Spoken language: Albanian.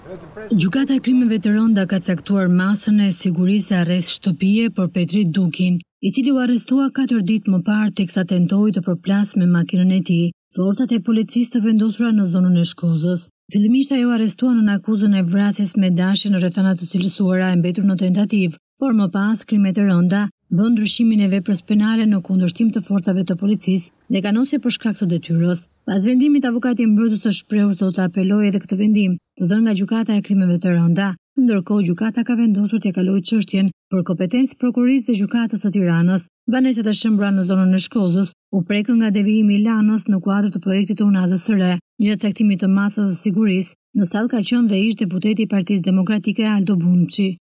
Gjykata e krimeve të rënda ka caktuar masën e sigurisë arrest shtëpie për Petrit Dukin, i cili u arrestua 4 ditë më parë teksa tentoi të përplas me makinën e tij forcat e policisë të vendosura në zonën e Shkozës. Fillimisht ajo arrestuan në akuzën e vrasjes me dashje në rrethana të cilësuara e mbetur në tentativë, por më pas krimet e rënda bën ndryshimin e veprës penale në kundërshtim të forcave të policisë dhe kanosje për shkak të detyrës. Pas vendimit, avokati i mbrojtës së shprehur se do të apelojë edhe këtë vendim të dhënë nga gjykata e krimeve të rënda. Ndërkohë, gjykata ka vendosur t'ia kalojë çështjen për kompetencë prokurisë dhe gjykatës së Tiranës. Banesat e shëmbura në zonën e Shkozës u prekën nga devijimi i lanës në kuadër të projektit të unazës së re. Gjatë caktimit të masës së sigurisë, në sallë ka qenë dhe ish deputeti i Partisë Demokratike Aldo Bunçi.